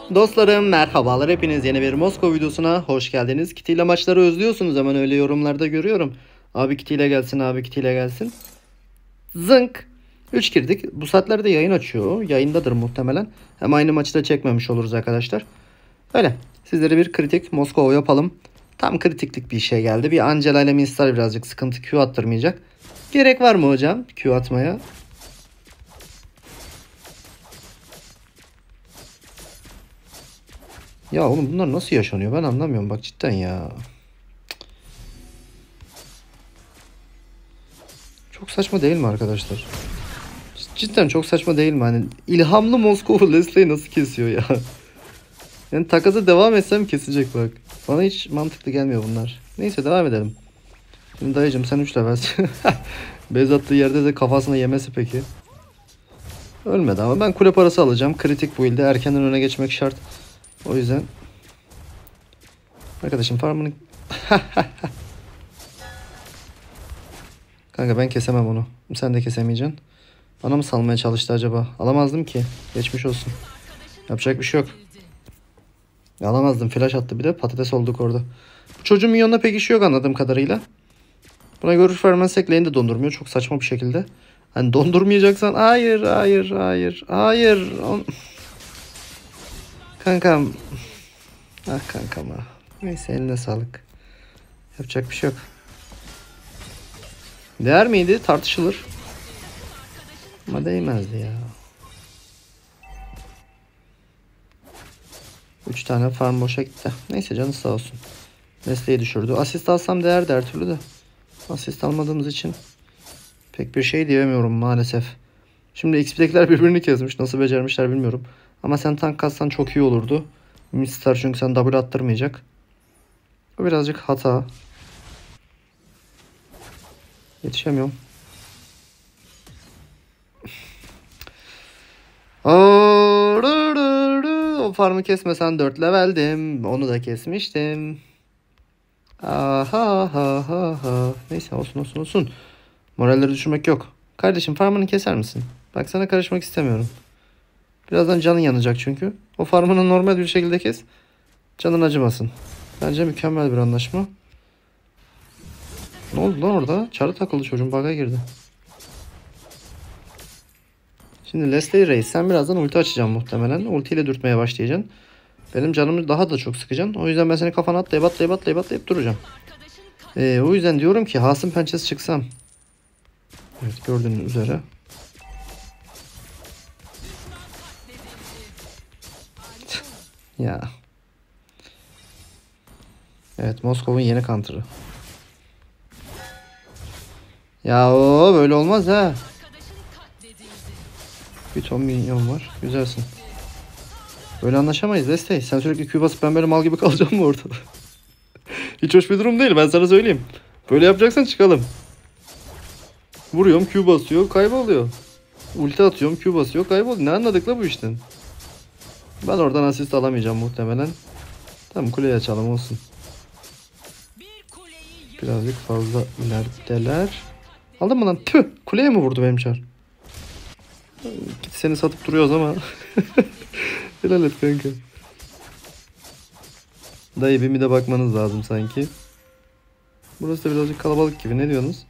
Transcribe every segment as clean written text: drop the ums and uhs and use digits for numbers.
Dostlarım merhabalar, hepiniz yeni bir Moskova videosuna hoş geldiniz. Kitty ile maçları özlüyorsunuz, hemen öyle yorumlarda görüyorum. Abi Kitty ile gelsin, abi Kitty ile gelsin. Zınk. 3 girdik. Bu saatlerde yayın açıyor. Yayındadır muhtemelen. Hem aynı maçı da çekmemiş oluruz arkadaşlar. Öyle. Sizlere bir kritik Moskova yapalım. Tam kritiklik bir şey geldi. Bir Angela ile Minstar birazcık sıkıntı, Q attırmayacak. Gerek var mı hocam Q atmaya? Ya oğlum bunlar nasıl yaşanıyor ben anlamıyorum bak cidden ya. Çok saçma değil mi arkadaşlar? Cidden çok saçma değil mi? Hani ilhamlı Moskova Leslie'yi nasıl kesiyor ya? Yani takasa devam etsem kesecek bak. Bana hiç mantıklı gelmiyor bunlar. Neyse devam edelim. Şimdi dayıcım sen 3 levelsin. Bez attığı yerde de kafasına yemesi peki. Ölmedi ama ben kule parası alacağım. Kritik bu ilde erkenden öne geçmek şart. O yüzden. Arkadaşım farmını... Kanka ben kesemem onu. Sen de kesemeyeceksin. Bana mı salmaya çalıştı acaba? Alamazdım ki. Geçmiş olsun. Yapacak bir şey yok. Alamazdım. Flash attı bir de. Patates olduk orada. Bu çocuğun minyonuna pek işi yok anladığım kadarıyla. Buna görüş vermezsek lane de dondurmuyor. Çok saçma bir şekilde. Hani dondurmayacaksan hayır hayır hayır hayır. Kankam. Ah kankam ah. Neyse eline sağlık. Yapacak bir şey yok. Değer miydi? Tartışılır. Ama değmezdi ya. 3 tane farm boşa gitti. Neyse canı sağ olsun. Nesle'yi düşürdü. Asist alsam değerdi her türlü de. Asist almadığımız için pek bir şey diyemiyorum maalesef. Şimdi XP'dekiler birbirini kesmiş. Nasıl becermişler bilmiyorum. Ama sen tank kassan çok iyi olurdu. Mistar çünkü sen double attırmayacak. Bu birazcık hata. Yetişemiyorum. O farmı kesmesen 4 leveldim. Onu da kesmiştim. Aha ha ha ha. Neyse olsun olsun olsun. Moralleri düşürmek yok. Kardeşim farmını keser misin? Bak sana karışmak istemiyorum. Birazdan canın yanacak çünkü. O farmını normal bir şekilde kes. Canın acımasın. Bence mükemmel bir anlaşma. Ne oldu lan orada? Çarı takıldı çocuğun, bug'a girdi. Şimdi Leslie Reis sen birazdan ulti açacaksın muhtemelen. Ultiyle dürtmeye başlayacaksın. Benim canımı daha da çok sıkacaksın. O yüzden ben seni kafana atlayıp duracağım. O yüzden diyorum ki Hasım pençesi çıksam. Evet gördüğünüz üzere. Ya. Evet Moskova'nın yeni counter'ı. Ya o böyle olmaz ha. Bir ton milyon var. Güzelsin. Böyle anlaşamayız Destey. Sen sürekli Q basıp ben böyle mal gibi kalacağım mı ortada? Hiç hoş bir durum değil, ben sana söyleyeyim. Böyle yapacaksan çıkalım. Vuruyorum Q basıyor kayboluyor. Ulti atıyorum Q basıyor kayboluyor. Ne anladık la bu işten? Ben oradan asist alamayacağım muhtemelen. Tamam kuleyi açalım olsun. Birazcık fazla ilerideler. Aldın mı lan? Tüh! Kuleye mi vurdu benim çar? Git seni satıp duruyoruz ama. Helal et kanka. Dayı bir de bakmanız lazım sanki. Burası da birazcık kalabalık gibi. Ne diyorsunuz?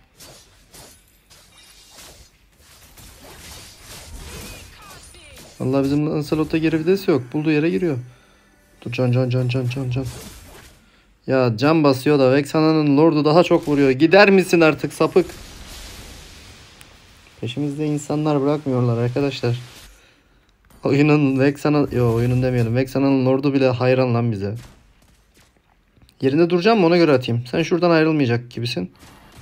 Vallahi bizim Lancelot'ta geri vites yok. Bulduğu yere giriyor. Dur can. Ya can basıyor da Vexana'nın Lord'u daha çok vuruyor. Gider misin artık sapık? Peşimizde insanlar bırakmıyorlar arkadaşlar. Oyunun Vexana... Yo oyunun demeyelim. Vexana'nın Lord'u bile hayran lan bize. Yerinde duracağım mı ona göre atayım. Sen şuradan ayrılmayacak gibisin.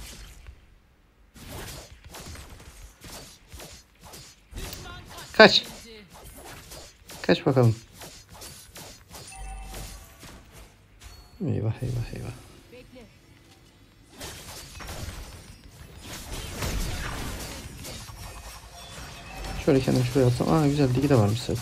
Kaç. Kaç bakalım. Eyvah. Şöyle kendim şuraya atsam. Aa güzel digi de varmış zaten.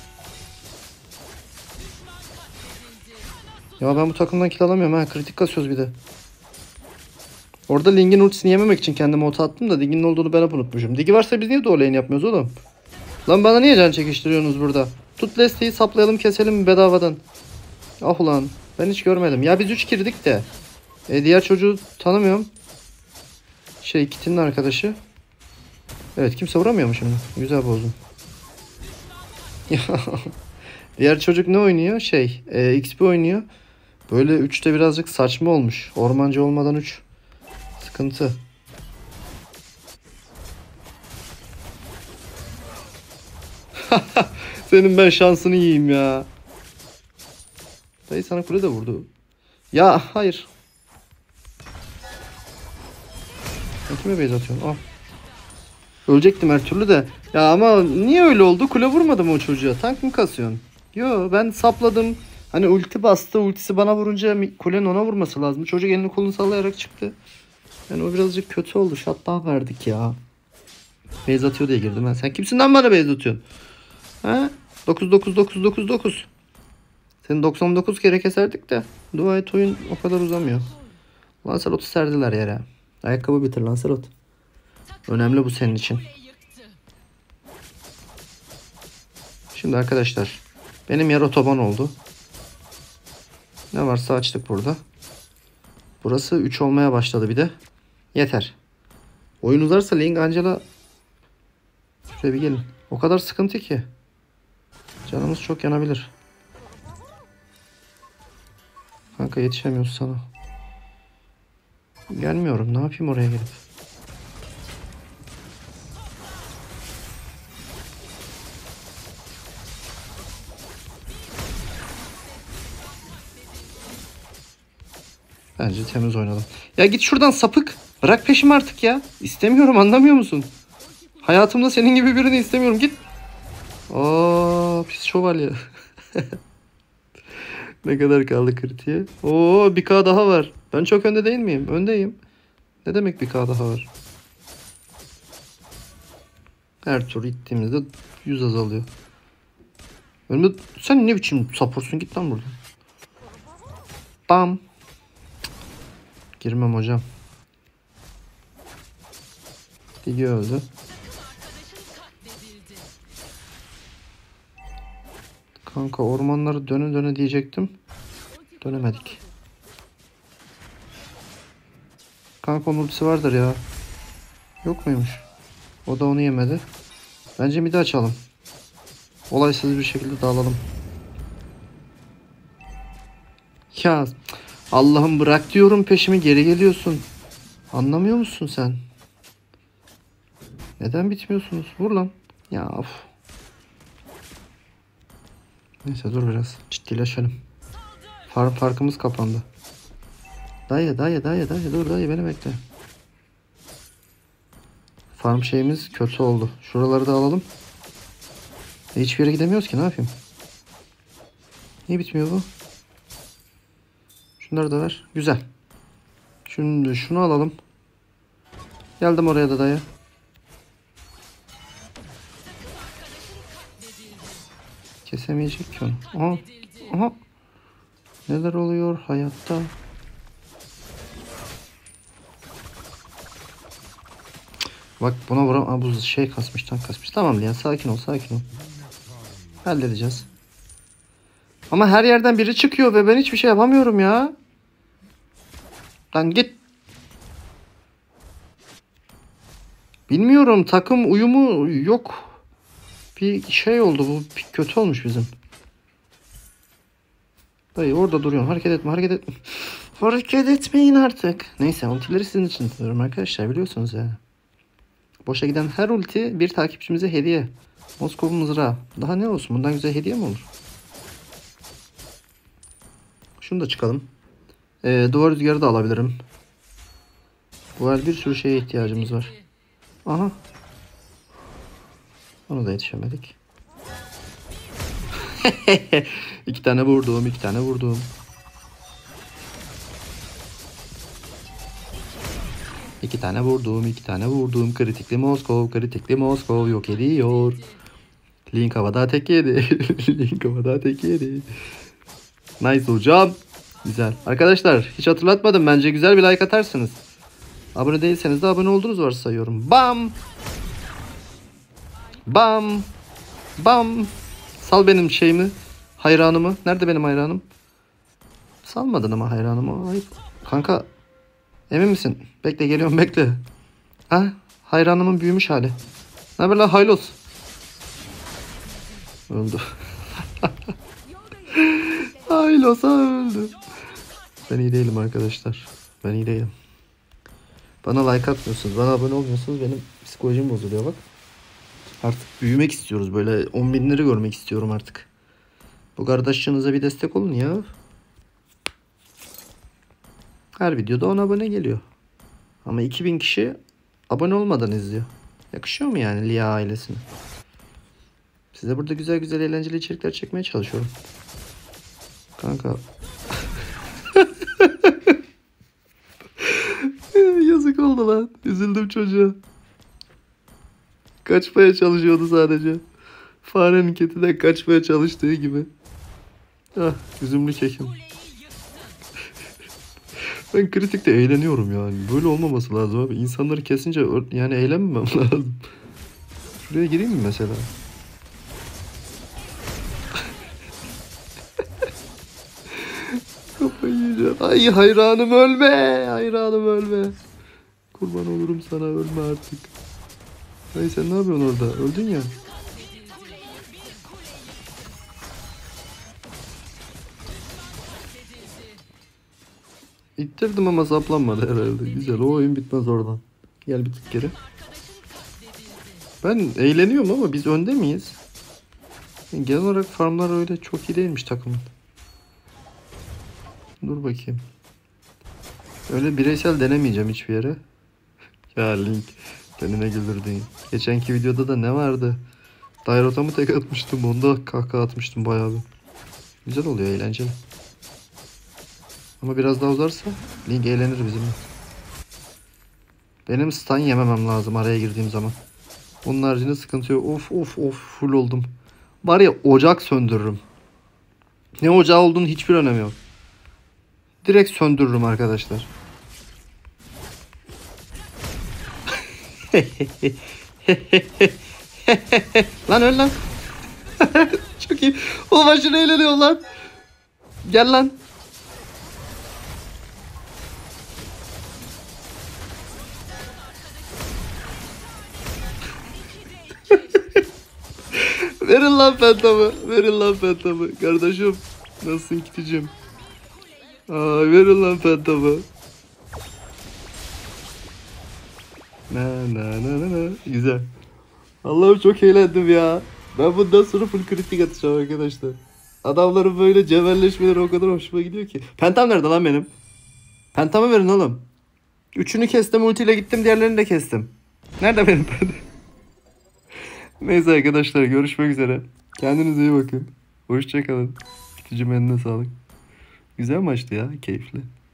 Ya ben bu takımdan kill alamıyorum ha. Kritik kasıyoruz bir de. Orada Ling'in ultisini yememek için kendime ota attım da Ling'in olduğunu ben hep unutmuşum. Digi varsa biz niye doğru lane yapmıyoruz oğlum? Lan bana niye can çekiştiriyorsunuz burada? Tut Leslie'yi saplayalım keselim bedavadan. Ah ulan ben hiç görmedim. Ya biz 3 girdik de. Diğer çocuğu tanımıyorum. Kit'in arkadaşı. Evet kimse vuramıyor mu şimdi? Güzel bozdum. Diğer çocuk ne oynuyor? XP oynuyor. Böyle 3'te birazcık saçma olmuş. Ormancı olmadan 3. Sıkıntı. Senin ben şansını yiyeyim ya. Dayı sana kule de vurdu. Ya hayır. Sen kime base atıyorsun? Al. Ölecektim her türlü de. Ya ama niye öyle oldu? Kule vurmadım o çocuğa. Tank mı kasıyorsun? Yo ben sapladım. Hani ulti bastı. Ultisi bana vurunca kulenin ona vurması lazım. Çocuk elini kolunu sallayarak çıktı. Yani o birazcık kötü oldu. Shutdown verdik ya. Base atıyor diye girdim ben. Sen kimsin lan bana base atıyorsun? Ha? 9. Seni 99 kere keserdik de. Dua et oyun o kadar uzamıyor. Lancelot'u serdiler yere. Ayakkabı bitir Lancelot. Önemli bu senin için. Şimdi arkadaşlar. Benim yer otoban oldu. Ne varsa açtık burada. Burası 3 olmaya başladı bir de. Yeter. Oyun uzarsa Ling Angela. Şuraya bir gelin. O kadar sıkıntı ki. Canımız çok yanabilir. Kanka yetişemiyoruz sana. Gelmiyorum. Ne yapayım oraya gelip. Bence temiz oynadım. Ya git şuradan sapık. Bırak peşimi artık ya. İstemiyorum anlamıyor musun? Hayatımda senin gibi birini istemiyorum. Git. Aa pis şövalye. Ne kadar kaldı kritiğe? Oo 1K daha var. Ben çok önde değil miyim? Öndeyim. Ne demek 1K daha var? Her tur gittiğimizde 100 azalıyor. Önümde sen ne biçim sapursun git lan buradan. Bam. Girmem hocam. Digi öldü. Kanka ormanları döne döne diyecektim. Dönemedik. Kanka onun ultisi vardır ya. Yok muymuş? O da onu yemedi. Bence midi açalım. Olaysız bir şekilde dağılalım. Ya Allah'ım bırak diyorum peşimi geri geliyorsun. Anlamıyor musun sen? Neden bitmiyorsunuz? Vur lan. Ya of. Neyse dur biraz. Ciddileşelim. Farkımız kapandı. Dayı dur dayı beni bekle. Farm şeyimiz kötü oldu. Şuraları da alalım. Hiçbir yere gidemiyoruz ki ne yapayım? Niye bitmiyor bu? Şunları da ver. Güzel. Şimdi şunu alalım. Geldim oraya da dayı. Kesemeyecek ki onu. Aha. Aha. Neler oluyor hayatta? Bak buna vuram. Aa, bu kasmış, tank kasmış. Tamam ya sakin ol. Halledeceğiz. Ama her yerden biri çıkıyor ve ben hiçbir şey yapamıyorum ya. Lan git. Bilmiyorum takım uyumu yok. Bir şey oldu bu kötü olmuş bizim. Dayı orada duruyorsun. Hareket etme. Hareket etmeyin artık. Neyse ultileri sizin için tutuyorum arkadaşlar biliyorsunuz ya. Boşa giden her ulti bir takipçimize hediye. Moskova mızrağı. Daha ne olsun bundan güzel hediye mi olur? Şunu da çıkalım. Duvar rüzgarı da alabilirim. Bu el bir sürü şeye ihtiyacımız var. Aha. Onu da yetişemedik. 2 tane vurdum. 2 tane vurdum. Kritikli Moskov yok ediyor. Link havada tek yedi. Nice hocam. Güzel. Arkadaşlar hiç hatırlatmadım. Bence güzel bir like atarsınız. Abone değilseniz de abone olduğunuz varsayıyorum. Bam. Sal benim şeyimi. Hayranımı. Nerede benim hayranım? Salmadın ama hayranımı. Ayıp. Kanka emin misin? Bekle geliyorum bekle. Ha? Hayranımın büyümüş hali. Ne haber lan Haylos? Öldü. Haylos öldü. Ben iyi değilim arkadaşlar. Ben iyi değilim. Bana like atmıyorsunuz. Bana abone olmuyorsunuz. Benim psikolojim bozuluyor bak. Artık büyümek istiyoruz. Böyle 10 binleri görmek istiyorum artık. Bu kardeşinize bir destek olun ya. Her videoda 10 abone geliyor. Ama 2000 kişi abone olmadan izliyor. Yakışıyor mu yani Lia ailesine? Size burada güzel güzel eğlenceli içerikler çekmeye çalışıyorum. Kanka. Yazık oldu lan. Üzüldüm çocuğa. Kaçmaya çalışıyordu sadece. Farenin kediden kaçmaya çalıştığı gibi. Ah, üzümlü kekim. Ben kritikte eğleniyorum yani. Böyle olmaması lazım abi. İnsanları kesince yani eğlenmemem lazım. Şuraya gireyim mi mesela? Kafayı yiyeceğim. Ay hayranım ölme. Hayranım ölme. Kurban olurum sana ölme artık. Ay sen ne yapıyorsun orada? Öldün ya. İttirdim ama saplanmadı herhalde. Güzel o oyun bitmez oradan. Gel bir tık geri. Ben eğleniyorum ama biz önde miyiz? Yani genel olarak farmlar öyle çok iyi değilmiş takımın. Dur bakayım. Öyle bireysel denemeyeceğim hiçbir yere. Ya Link. Kendine güldürdün. Geçenki videoda da ne vardı? Dairota mı tek atmıştım? Onda kahkaha atmıştım bayağı bir. Güzel oluyor eğlenceli. Ama biraz daha uzarsa Link eğlenir bizimle. Benim stun yememem lazım araya girdiğim zaman. Onun haricinde sıkıntı yok. Of of of full oldum. Var ya ocak söndürürüm. Ne ocağı olduğunu hiçbir önemi yok. Direkt söndürürüm arkadaşlar. Lan öl lan. Çok iyi. Oğlum aşırı eğleniyor lan. Gel lan. Verin lan pentamı. Verin lan pentamı. Kardeşim. Nasılsın kiticim? Aa, verin lan pentamı. Na. Güzel. Allah'ım çok eğlendim ya. Ben bundan sonra full kritik atacağım arkadaşlar. Adamların böyle cebelleşmeleri o kadar hoşuma gidiyor ki. Pentam nerede lan benim? Pentamı verin oğlum. Üçünü kestim ultiyle gittim diğerlerini de kestim. Nerede benim pentam? Neyse arkadaşlar görüşmek üzere. Kendinize iyi bakın. Hoşçakalın. Kiticim eline sağlık. Güzel maçtı ya, keyifli.